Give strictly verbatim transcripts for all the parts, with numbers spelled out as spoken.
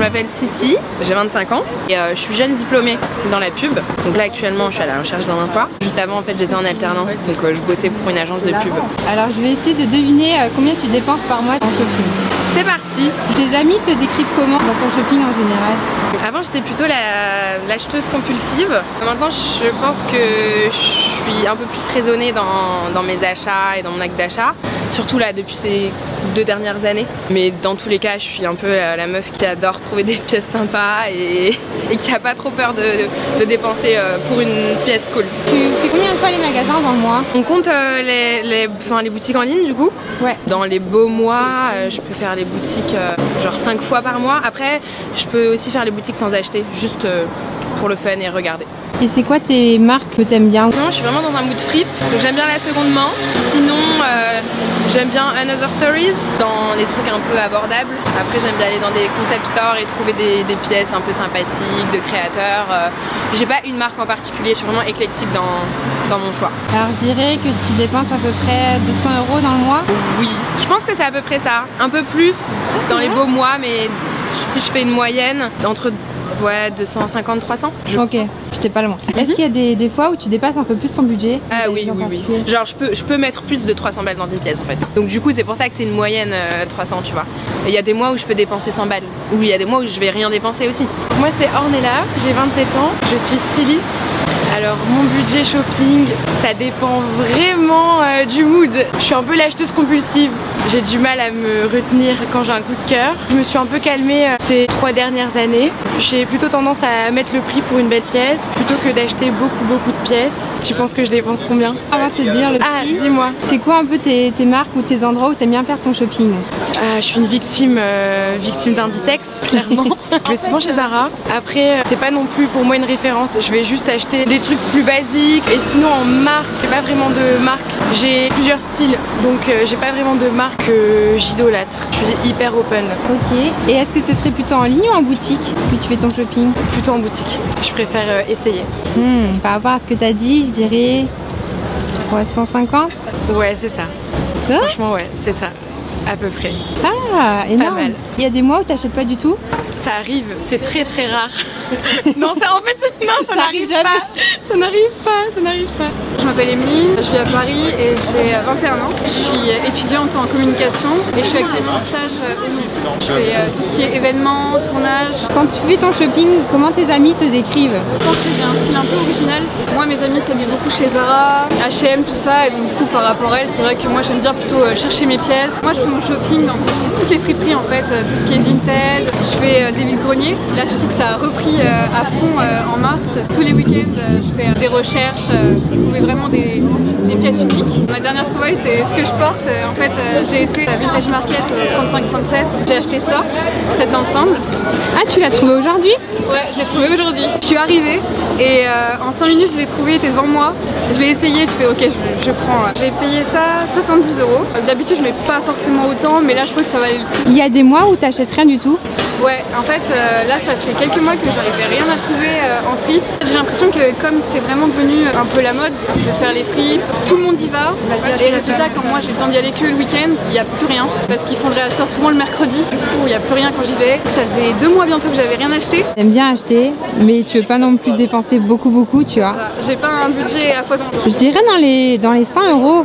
m'appelle Sissi, j'ai vingt-cinq ans et euh, je suis jeune diplômée dans la pub. Donc là actuellement je suis à la recherche d'un emploi. Juste avant en fait j'étais en alternance, donc euh, je bossais pour une agence de pub. Alors je vais essayer de deviner euh, combien tu dépenses par mois en shopping. C'est parti. Tes amis te décrivent comment dans ton shopping en général? Avant j'étais plutôt l'acheteuse la, compulsive. Maintenant je pense que je suis un peu plus raisonnée dans, dans mes achats et dans mon acte d'achat. Surtout là depuis ces deux dernières années. Mais dans tous les cas je suis un peu la, la meuf qui adore trouver des pièces sympas et, et qui a pas trop peur de, de, de dépenser pour une pièce cool. Tu fais combien de fois les magasins dans le mois? On compte euh, les, les, enfin, les boutiques en ligne du coup. Ouais. Dans les beaux mois euh, je peux faire les boutiques euh, genre cinq fois par mois. Après je peux aussi faire les boutiques sans acheter, juste euh, pour le fun et regarder. Et c'est quoi tes marques que t'aimes bien? Non, je suis vraiment dans un mood fripe, donc j'aime bien la seconde main. Sinon, euh, j'aime bien Another Stories, dans des trucs un peu abordables. Après, j'aime bien aller dans des concept stores et trouver des, des pièces un peu sympathiques, de créateurs. Euh, J'ai pas une marque en particulier, je suis vraiment éclectique dans, dans mon choix. Alors, je dirais que tu dépenses à peu près deux cents euros dans le mois? Oui, je pense que c'est à peu près ça. Un peu plus dans les beaux mois, mais si je fais une moyenne, entre ouais, deux cent cinquante à trois cents. Je... Ok, j'étais pas loin. Mm-hmm. Est-ce qu'il y a des, des fois où tu dépasses un peu plus ton budget? Ah oui, oui, oui. Genre je peux, je peux mettre plus de trois cents balles dans une pièce en fait. Donc du coup c'est pour ça que c'est une moyenne euh, trois cents, tu vois. Et il y a des mois où je peux dépenser cent balles. Ou il y a des mois où je vais rien dépenser aussi. Moi c'est Ornella, j'ai vingt-sept ans, je suis styliste. Alors mon budget shopping, ça dépend vraiment euh, du mood. Je suis un peu l'acheteuse compulsive. J'ai du mal à me retenir quand j'ai un coup de cœur. Je me suis un peu calmée euh, ces trois dernières années. J'ai plutôt tendance à mettre le prix pour une belle pièce plutôt que d'acheter beaucoup beaucoup de pièces. Tu penses que je dépense combien? On va te dire le prix. Ah, dis-moi. C'est quoi un peu tes, tes marques ou tes endroits où t'aimes bien faire ton shopping? Ah, je suis une victime, euh, victime d'Inditex, clairement. Je vais souvent chez Zara. Après, c'est pas non plus pour moi une référence. Je vais juste acheter des trucs plus basiques. Et sinon, en marque, j'ai pas vraiment de marque. J'ai plusieurs styles, donc euh, j'ai pas vraiment de marque que j'idolâtre. Je suis hyper open. Ok. Et est-ce que ce serait plutôt en ligne ou en boutique que tu fais ton shopping? Plutôt en boutique. Je préfère euh, essayer. Hmm, par rapport à ce que t'as dit, je dirais trois cent cinquante. Ouais, c'est ça. Quoi? Franchement, ouais, c'est ça. À peu près. Ah, énorme. Pas mal. Il y a des mois où t'achètes pas du tout? Ça arrive, c'est très très rare. Non, ça en fait, non, ça, ça n'arrive pas. Ça n'arrive pas, ça n'arrive pas. Je m'appelle Emeline, je suis à Paris et j'ai vingt et un ans. Je suis étudiante en communication et je suis actuellement en stage. Je fais euh, tout ce qui est événements, tournage. Quand tu fais ton shopping, comment tes amis te décrivent? Je pense que j'ai un style un peu original. Moi, mes amis s'habillent beaucoup chez Zara, H et M, tout ça, et donc du coup par rapport à elles, c'est vrai que moi j'aime bien plutôt chercher mes pièces. Moi, je fais mon shopping dans toutes les friperies en fait, tout ce qui est vintage. Je fais euh, des vides-greniers. Là, surtout que ça a repris euh, à fond euh, en mars. Tous les week-ends, euh, je fais euh, des recherches, euh, trouver vraiment des, des pièces uniques. Ma dernière trouvaille, c'est ce que je porte. Euh, en fait, euh, j'ai été à Vintage Market euh, trente-cinq trente-sept. J'ai acheté ça, cet ensemble. Ah, tu l'as trouvé aujourd'hui? Ouais, je l'ai trouvé aujourd'hui. Je suis arrivée et euh, en cinq minutes, je l'ai trouvé, il était devant moi. Je l'ai essayé, je fais ok, je, je prends. J'ai payé ça soixante-dix euros. D'habitude, je mets pas forcément autant, mais là, je trouve que ça valait le coup. Il y a des mois où t'achètes rien du tout? Ouais, en fait, euh, là, ça fait quelques mois que j'arrivais rien à trouver euh, en free. J'ai l'impression que comme c'est vraiment devenu un peu la mode de faire les free, tout le monde y va. Et résultat, quand moi j'ai le temps d'y aller que le week-end, il n'y a plus rien. Parce qu'ils font le réassort souvent le mercredi. Du coup, il n'y a plus rien quand j'y vais. Ça faisait deux mois bientôt que j'avais rien acheté. T'aimes bien acheter, mais tu veux pas non plus dépenser beaucoup beaucoup, tu vois. J'ai pas un budget à foison. Je dirais dans les, dans les cent euros.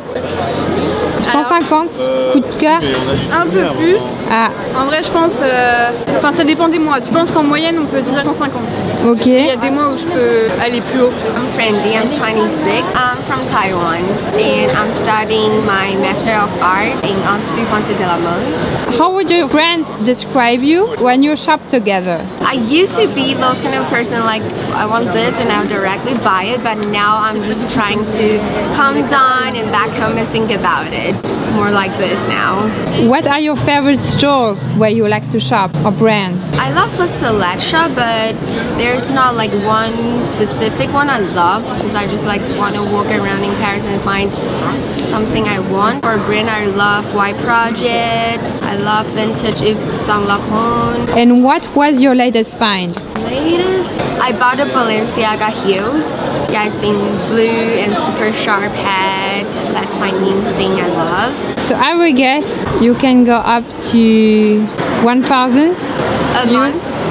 cent cinquante, euh, coup de cœur. Un peu plus. Ah. En vrai, je pense. Euh... Enfin, ça dépend des mois. Tu penses qu'en moyenne, on peut dire cent cinquante. Ok. Il y a des mois où je peux aller plus haut. I'm Friendly, I'm twenty-six. I'm from Taiwan and I'm studying my Master of Art in Institut Français de la Mode. How would your friends describe you when you shop together? I used to be those kind of person like I want this and I'll directly buy it, but now I'm just trying to calm down and back home and think about it. More like this now. What are your favorite stores where you like to shop or brands? I love the select shop, but there's not like one specific one I love because I just like want to walk around in Paris and find something I want. For a brand, I love White Project. I love Vintage Yves Saint Laurent. And what was your latest find? Latest, I bought a Balenciaga heels. Guys in blue and super sharp hat. That's my new thing I love. So I would guess you can go up to one thousand a month.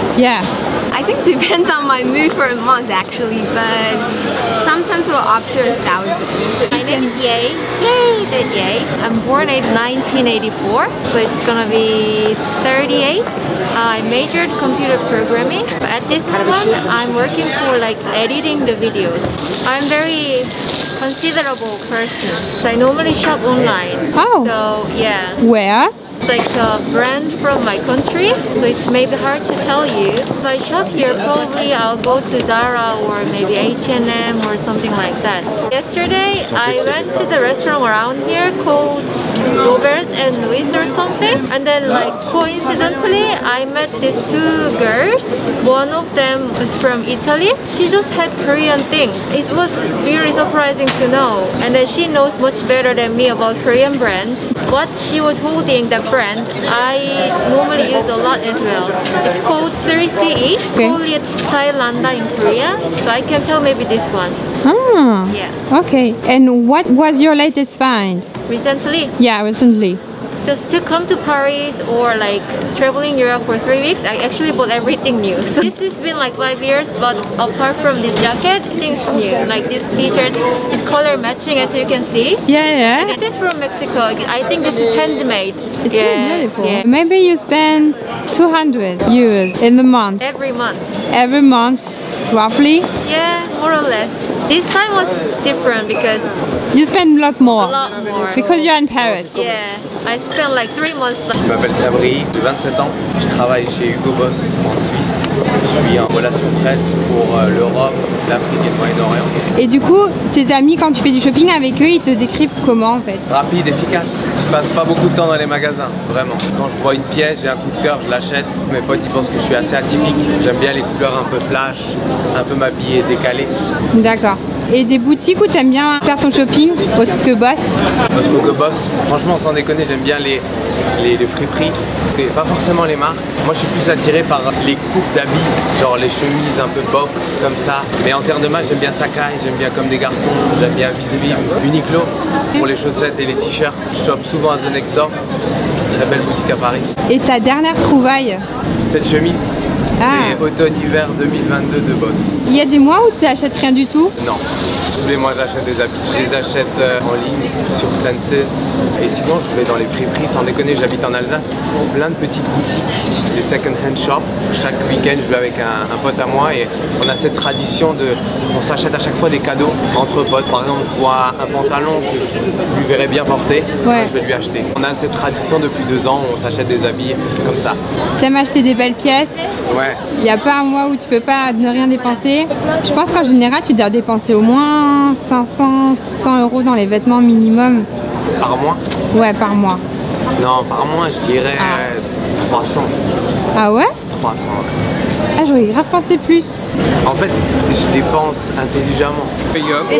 Yeah. I think depends on my mood for a month actually, but sometimes we'll up to a thousand. My name is Ye. Yay, that Ye. I'm born in nineteen eighty-four, so it's gonna be thirty-eight. I majored computer programming. At this moment, I'm working for like editing the videos. I'm very considerable person, so I normally shop online. Oh. So yeah. Where? It's like a brand from my country, so it's maybe hard to tell you. If I shop here, probably I'll go to Zara or maybe H and M or something like that. Yesterday, I went to the restaurant around here called Robert and Louis or something, and then like coincidentally, I met these two girls. One of them was from Italy. She just had Korean things. It was really surprising to know, and then she knows much better than me about Korean brands. What she was holding, the brand, I normally use a lot as well. It's called three C E, Okay. call it Stylelanda in Korea. So I can tell maybe this one. Ah. Yeah. Okay. And what was your latest find? Recently, Yeah, recently. just to come to Paris or like traveling Europe for three weeks, I actually bought everything new. So this has been like five years, but apart from this jacket, things new. Like this t-shirt is color matching, as you can see. Yeah, yeah. This is from Mexico. I think this is handmade. It's yeah, really beautiful. yeah. Maybe you spend two hundred euros in the month. Every month. Every month, roughly. Yeah, more or less. This time was different because You spend a lot more. a lot more. Because you're in Paris. Yeah, I spent like three months. Je m'appelle Sabri, j'ai vingt-sept ans. Je travaille chez Hugo Boss en Suisse. Je suis en relation presse pour euh, l'Europe, l'Afrique et le Moyen-Orient. Et du coup, tes amis, quand tu fais du shopping avec eux, ils te décrivent comment en fait? Rapide, efficace. Je passe pas beaucoup de temps dans les magasins, vraiment. Quand je vois une pièce, j'ai un coup de cœur, je l'achète. Mes potes ils pensent que je suis assez atypique. J'aime bien les couleurs un peu flash, un peu m'habiller décalé. D'accord. Et des boutiques où t'aimes bien faire ton shopping, autre que Boss? Notre Hugo Boss, franchement sans déconner, j'aime bien les, les, les friperies. Et pas forcément les marques. Moi je suis plus attiré par les coupes d'habits, genre les chemises un peu box comme ça. Mais en termes de marque, j'aime bien Sacai, j'aime bien Comme des Garçons, j'aime bien Visvive, Uniqlo. Pour les chaussettes et les t-shirts, je shoppe souvent à The Next Door. Très belle boutique à Paris. Et ta dernière trouvaille? Cette chemise, Ah. c'est automne-hiver deux mille vingt-deux de Boss. Il y a des mois où tu achètes rien du tout? Non. Tous les mois j'achète des habits. Je les achète euh, en ligne sur Senses. Et sinon je vais dans les friperies, sans déconner, j'habite en Alsace. Plein de petites boutiques, des second-hand shops. Chaque week-end je vais avec un, un pote à moi et on a cette tradition de... On s'achète à chaque fois des cadeaux entre potes. Par exemple je vois un pantalon que je lui verrais bien porter, moi, je vais lui acheter. On a cette tradition depuis deux ans où on s'achète des habits comme ça. T'aimes acheter des belles pièces? Ouais. Il n'y a pas un mois où tu peux pas ne rien dépenser. Je pense qu'en général tu dois dépenser au moins cinq cents, six cents euros dans les vêtements minimum. Par mois? Ouais, par mois. Non, par mois je dirais Ah. trois cents. Ah ouais? trois cents. Ah, j'aurais grave pensé plus. En fait, je dépense intelligemment. Je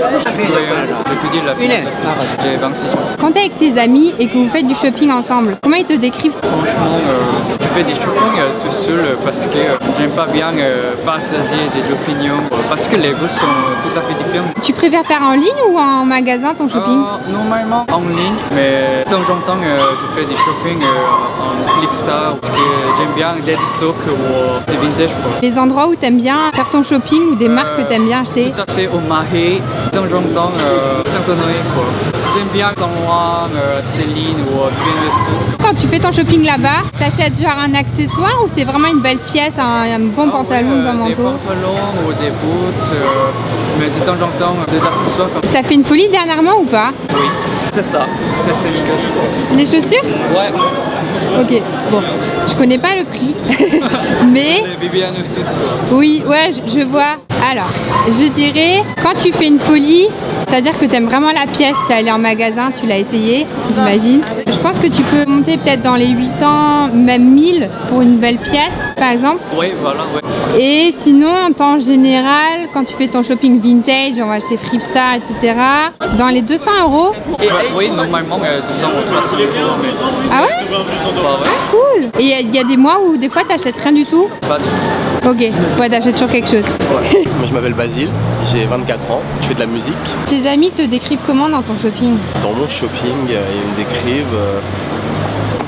te dis la philosophie. J'ai vingt-six ans. Quand t'es avec tes amis et que vous faites du shopping ensemble, comment ils te décrivent? Franchement, euh, je fais des shopping euh, tout seul euh, parce que euh, j'aime pas bien euh, partager des opinions euh, parce que les goûts sont tout à fait différents. Tu préfères faire en ligne ou en magasin ton shopping? Euh, normalement en ligne, mais de temps en temps euh, je fais des shopping euh, en Flipstar parce que j'aime bien des stocks ou des vintage quoi. Les endroits où t'aimes bien faire ton shopping ou des marques que t'aimes bien acheter? Tout à fait au Marais, de temps en temps euh, Saint-Honoré quoi. J'aime bien Saint Laurent, euh, Céline ou euh, bien de stock. Quand tu fais ton shopping là-bas, t'achètes genre un accessoire ou c'est vraiment une belle pièce, un, un bon Ah pantalon, ouais, un bon euh, Des manteau? pantalons ou des boots, euh, mais de temps en temps euh, des accessoires comme T'as fait une folie dernièrement ou pas? oui, c'est ça, c'est ce que je crois. Les chaussures? Ouais, Ok, bon, je connais pas le prix, mais les bébés à neuf titres quoi. oui, ouais, je, je vois. Alors, je dirais, quand tu fais une folie, c'est-à-dire que tu aimes vraiment la pièce, tu es allé en magasin, tu l'as essayé, j'imagine. Je pense que tu peux monter peut-être dans les huit cents, même mille pour une belle pièce, par exemple. Oui, voilà, ouais. Et sinon, en temps général, quand tu fais ton shopping vintage, on va chez Flipstar, et cetera, dans les deux cents euros. Ouais, oui, normalement euh, deux cents ou trois cents euros, mais Ah ouais? pas vrai, Cool. Et il y a des mois où des fois t'achètes rien du tout? pas du tout. Ok, ouais, t'achètes toujours quelque chose. Moi je m'appelle Basile, j'ai vingt-quatre ans, je fais de la musique. Tes amis te décrivent comment dans ton shopping? Dans mon shopping, euh, ils me décrivent euh,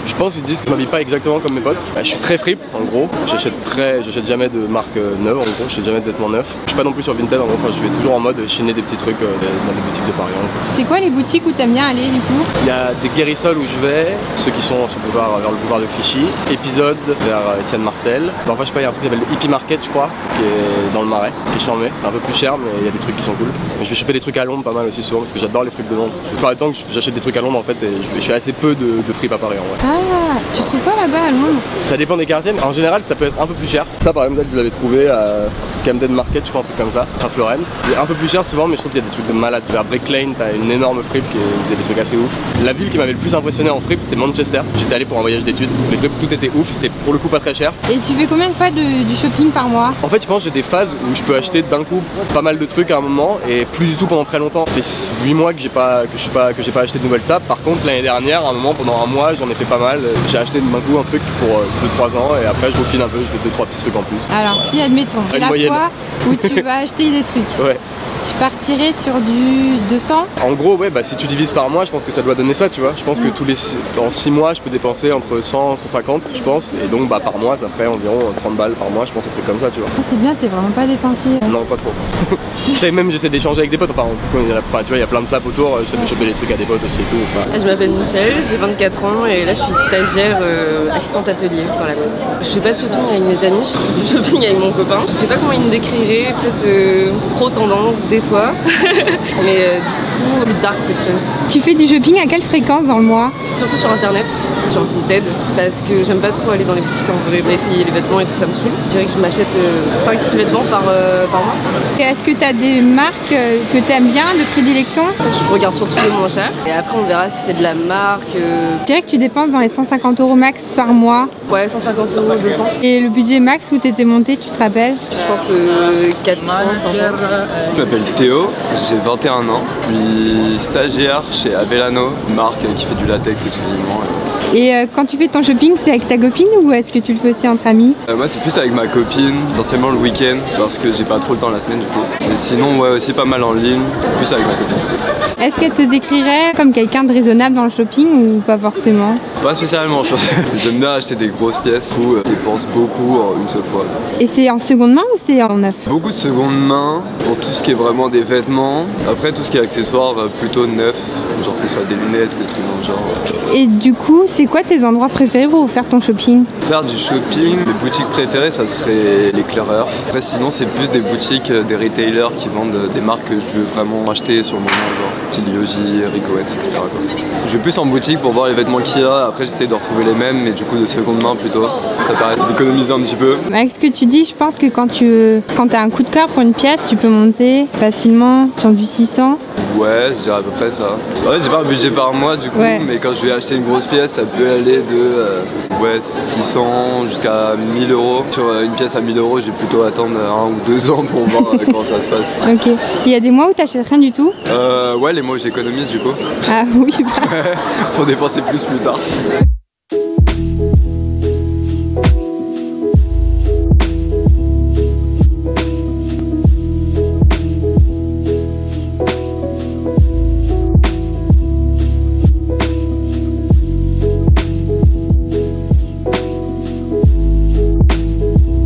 Je pense qu'ils disent que je m'habille pas exactement comme mes potes. Bah, je suis très fripe en gros. J'achète très, j'achète jamais de marque euh, neuve en gros. J'achète jamais de vêtements neufs. Je suis pas non plus sur Vinted en gros. Enfin, je vais toujours en mode chiner des petits trucs euh, dans des boutiques de Paris. C'est quoi les boutiques où t'aimes bien aller du coup? Il y a des Guérisol où je vais, ceux qui sont sur le boulevard, vers le boulevard de Clichy, Épisode vers Étienne Marcel. Bon, enfin, je sais pas, il y a un truc qui s'appelle le Hippie Market, je crois, qui est dans le Marais, qui est charmé. C'est un peu plus cher, mais il y a des trucs qui sont cool. Mais je vais choper des trucs à Londres pas mal aussi souvent parce que j'adore les fripes de Londres. Je fais le temps que j'achète des trucs à Londres en fait et je fais assez peu de, de fripes à Paris en vrai. Ah, tu trouves quoi là-bas à Londres? Ça dépend des quartiers, mais en général ça peut être un peu plus cher. Ça par exemple, vous l'avez trouvé à Camden Market, je crois, un truc comme ça, à Florence. C'est un peu plus cher souvent, mais je trouve qu'il y a des trucs de malade. Vers Brick Lane, t'as une énorme fripe qui faisait des trucs assez ouf. La ville qui m'avait le plus impressionné en fripe, c'était Manchester. J'étais allé pour un voyage d'études. Les fripes, tout était ouf, c'était pour le coup pas très cher. Et tu fais combien de fois de, du shopping par mois? En fait, je pense que j'ai des phases où je peux acheter d'un coup pas mal de trucs à un moment et plus du tout pendant très longtemps. Ça fait huit mois que j'ai pas que je suis pas que j'ai pas acheté de nouvelles sapes. Par contre, l'année dernière, à un moment pendant un mois, j'en ai fait pas mal. J'ai acheté d'un coup un truc pour deux trois ans et après je refine un peu, je fais deux trois petits trucs en plus. Alors, voilà. Si admettons, c'est la moyenne. Fois où tu vas acheter des trucs. Ouais. Je partirais sur du deux cents. En gros, ouais, bah si tu divises par mois, je pense que ça doit donner ça, tu vois. Je pense mmh. que tous les en six mois, je peux dépenser entre cent et cent cinquante, je pense. Et donc, bah par mois, ça ferait environ trente balles par mois, je pense, un truc comme ça, tu vois. Ah, c'est bien, t'es vraiment pas dépensier. Non, pas trop. Je sais même, j'essaie d'échanger avec des potes. Enfin, enfin, tu vois, il y a plein de sapes autour. J'essaie de choper des trucs à des potes aussi et tout. Enfin. Je m'appelle Michel, j'ai vingt-quatre ans et là, je suis stagiaire euh, assistante atelier dans la com. Je fais pas de shopping avec mes amis, je fais du shopping avec mon copain. Je sais pas comment il me décrirait, peut-être euh, pro tendance des fois. Mais euh, du coup, plus dark que de chose. Tu fais du shopping à quelle fréquence dans le mois? Surtout sur internet, sur Vinted, parce que j'aime pas trop aller dans les boutiques en vrai, essayer les vêtements et tout, ça me saoule. Je dirais que je m'achète euh, cinq six vêtements par, euh, par mois. Et est-ce que tu as des marques euh, que tu aimes bien, de prédilection? Je regarde surtout les moins chers et après on verra si c'est de la marque. Euh... Je dirais que tu dépenses dans les cent cinquante euros max par mois. Ouais, cent cinquante euros, deux cents. Et le budget max où tu étais monté, tu te rappelles? Je pense euh, quatre cents, cinq cents. Je m'appelle Théo, j'ai vingt et un ans, puis stagiaire chez Avellano, une marque qui fait du latex exclusivement. Et euh, quand tu fais ton shopping, c'est avec ta copine ou est-ce que tu le fais aussi entre amis? euh, Moi c'est plus avec ma copine, essentiellement le week-end, parce que j'ai pas trop le temps la semaine du coup. Et sinon ouais aussi pas mal en ligne, plus avec ma copine. Est-ce qu'elle te décrirait comme quelqu'un de raisonnable dans le shopping ou pas forcément? Pas spécialement, je pense. J'aime bien acheter des grosses pièces, du coup je dépense beaucoup en une seule fois. Et c'est en seconde main ou c'est en neuf? Beaucoup de seconde main, pour tout ce qui est vraiment des vêtements. Après tout ce qui est accessoires, plutôt neuf, genre que ce soit des lunettes ou des trucs dans le genre. Et du coup, c'est quoi tes endroits préférés pour faire ton shopping? Faire du shopping, mes boutiques préférées ça serait l'éclaireur. Après sinon c'est plus des boutiques, des retailers qui vendent des marques que je veux vraiment acheter sur le moment, genre Tilioji, Ricoex, et cetera quoi. Je vais plus en boutique pour voir les vêtements qu'il y a, après j'essaie de retrouver les mêmes mais du coup de seconde main plutôt. Ça permet d'économiser un petit peu. Avec ce que tu dis, je pense que quand tu quand as un coup de cœur pour une pièce, tu peux monter facilement sur du six cents. Ouais, je dirais à peu près ça. En fait j'ai pas un budget par mois du coup, ouais. Mais quand je vais acheter une grosse pièce, ça peut aller de euh, ouais, six cents jusqu'à mille euros. Sur euh, une pièce à mille euros, j'ai plutôt attendre un ou deux ans pour voir euh, comment ça se passe. Ok. Il y a des mois où t'achètes rien du tout? euh, Ouais, les mois où j'économise du coup. Ah oui. Pour dépenser plus plus tard.